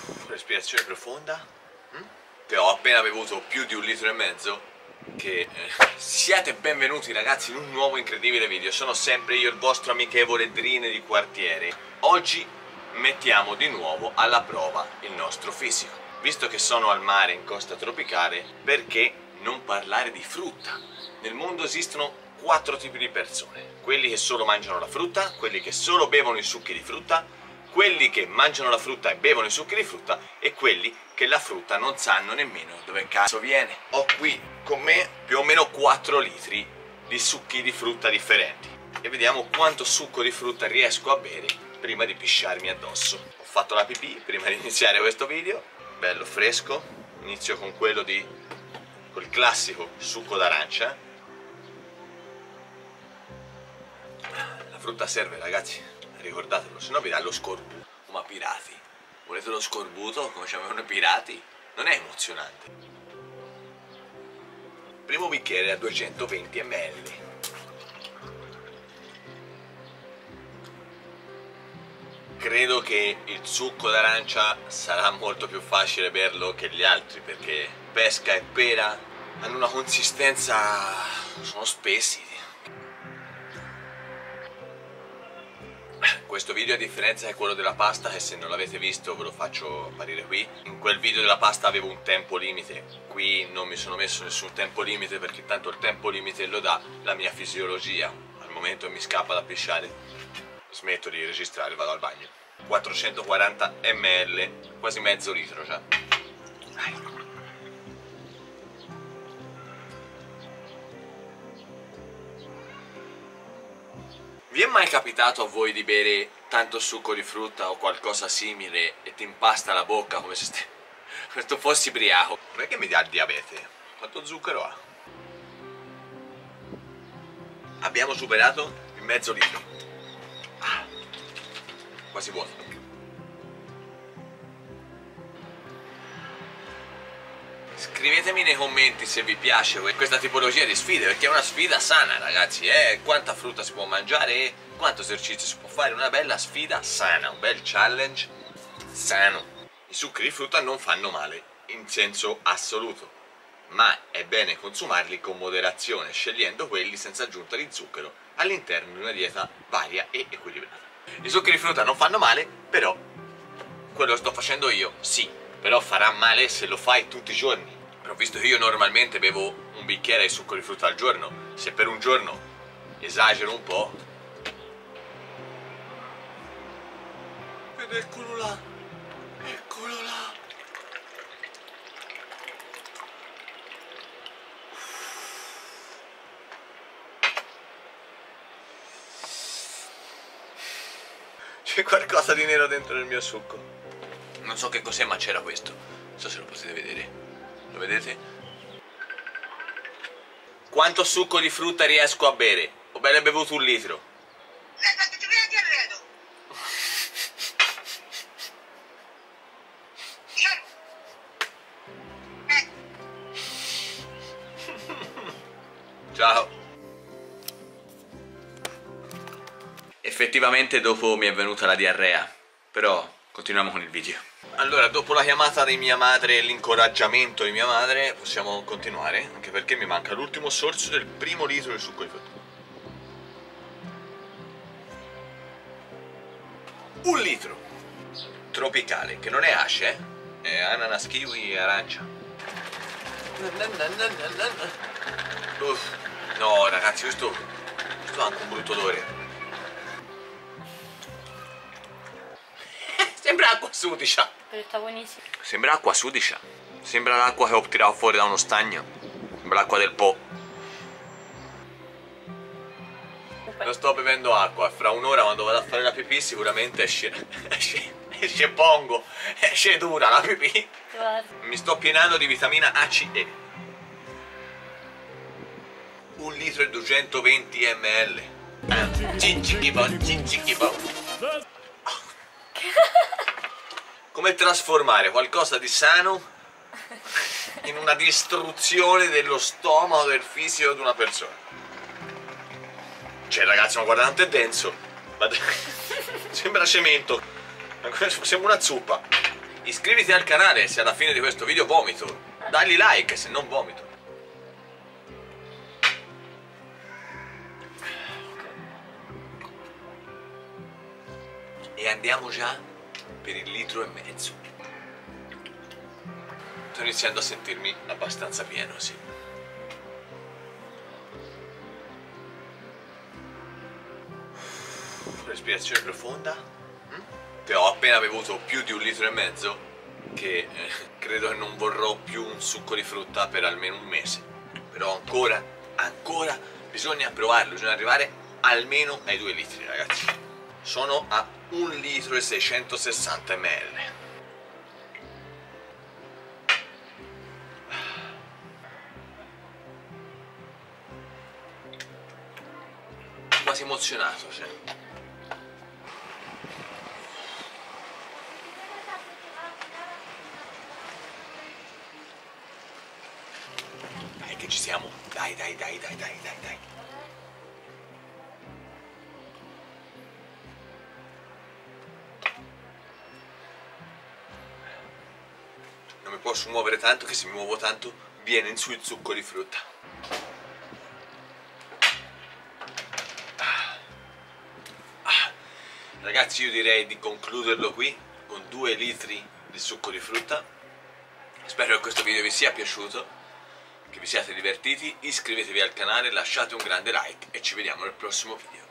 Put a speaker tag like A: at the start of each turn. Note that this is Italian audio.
A: Respirazione profonda. Che ho appena bevuto più di 1,5 litri. Che siate benvenuti ragazzi in un nuovo incredibile video. Sono sempre io, il vostro amichevole Drine di quartiere. Oggi mettiamo di nuovo alla prova il nostro fisico. Visto che sono al mare in costa tropicale, perché non parlare di frutta? Nel mondo esistono 4 tipi di persone: quelli che solo mangiano la frutta, quelli che solo bevono i succhi di frutta, quelli che mangiano la frutta e bevono i succhi di frutta, e quelli che la frutta non sanno nemmeno dove cazzo viene. Ho qui con me più o meno 4 litri di succhi di frutta differenti e vediamo quanto succo di frutta riesco a bere prima di pisciarmi addosso. Ho fatto la pipì prima di iniziare questo video, bello fresco. Inizio con quello col classico succo d'arancia. La frutta serve ragazzi, ricordatelo, se no vi dà lo scorbuto. Ma pirati, volete lo scorbuto come c'avevano i pirati? Non è emozionante. Primo bicchiere a 220 ml. Credo che il succo d'arancia sarà molto più facile berlo che gli altri, perché pesca e pera hanno una consistenza, sono spessi. Questo video, a differenza di quello della pasta, che se non l'avete visto ve lo faccio apparire qui. In quel video della pasta avevo un tempo limite, qui non mi sono messo nessun tempo limite perché tanto il tempo limite lo dà la mia fisiologia. Al momento mi scappa da pisciare, smetto di registrare, vado al bagno. 440 ml, quasi mezzo litro già. Vi è mai capitato a voi di bere tanto succo di frutta o qualcosa simile e ti impasta la bocca come se tu fossi briaco? Non è che mi dà il diabete. Quanto zucchero ha? Abbiamo superato il mezzo litro. Quasi vuoto. Scrivetemi nei commenti se vi piace questa tipologia di sfide, perché è una sfida sana ragazzi, quanta frutta si può mangiare e quanto esercizio si può fare, una bella sfida sana, un bel challenge sano. I succhi di frutta non fanno male in senso assoluto, ma è bene consumarli con moderazione, scegliendo quelli senza aggiunta di zucchero all'interno di una dieta varia e equilibrata. I succhi di frutta non fanno male, però quello che sto facendo io sì, però farà male se lo fai tutti i giorni. Però visto che io normalmente bevo un bicchiere di succo di frutta al giorno, se per un giorno esagero un po'... Ed eccolo là, eccolo là. C'è qualcosa di nero dentro nel mio succo. Non so che cos'è, ma c'era questo. Non so se lo potete vedere. Lo vedete? Quanto succo di frutta riesco a bere? Ho bene bevuto 1 litro. Ciao. Effettivamente dopo mi è venuta la diarrea, però continuiamo con il video. Allora, dopo la chiamata di mia madre e l'incoraggiamento di mia madre, possiamo continuare, anche perché mi manca l'ultimo sorso del primo litro di succo di frutta. 1 litro tropicale, che non è ace, è ananas, kiwi e arancia. Uff. No ragazzi, questo ha anche un brutto odore. Sembra acqua sudicia.
B: Sta buonissimo.
A: Sembra acqua sudicia. Sembra l'acqua che ho tirato fuori da uno stagno. Sembra l'acqua del Po. Non sto bevendo acqua. Fra un'ora, quando vado a fare la pipì, sicuramente esce pongo. Esce dura la pipì.
B: Guarda.
A: Mi sto pienando di vitamina A, C, E. 1 litro e 220 ml. Cincichibon. Come trasformare qualcosa di sano in una distruzione dello stomaco, del fisico di una persona. Cioè ragazzi, ma guardate quanto è denso. Sembra cemento. Sembra una zuppa. Iscriviti al canale se alla fine di questo video vomito. Dagli like se non vomito. E andiamo già per il litro e mezzo. Sto iniziando a sentirmi abbastanza pieno, sì. Respirazione profonda. Che ho appena bevuto più di 1,5 litri che credo che non vorrò più un succo di frutta per almeno un mese. Però ancora bisogna provarlo, bisogna arrivare almeno ai 2 litri, ragazzi. Sono a 1,660 ml. Quasi emozionato, sì. Dai che ci siamo. Dai. Non mi posso muovere tanto, che se mi muovo tanto viene in su il succo di frutta. Ragazzi, io direi di concluderlo qui con 2 litri di succo di frutta. Spero che questo video vi sia piaciuto, che vi siate divertiti. Iscrivetevi al canale, lasciate un grande like e ci vediamo nel prossimo video.